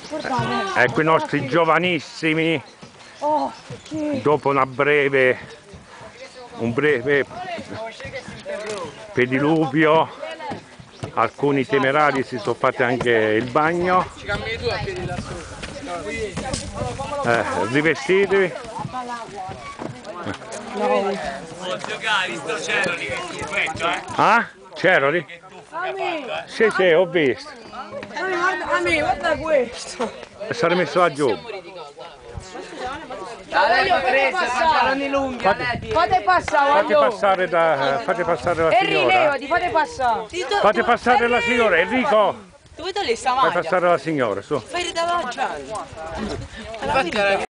Ecco i nostri giovanissimi, dopo un breve pediluvio, alcuni temerari si sono fatti anche il bagno. Rivestitevi. Ah? C'erano? Sì, sì, ho visto. Guarda questo. Sarei messo laggiù. Pantaloni lunghi, fate passare la signora. Fate passare. Fate passare la signora, Enrico. Dove sta lì sta Fai passare la signora, su. Fai davanti.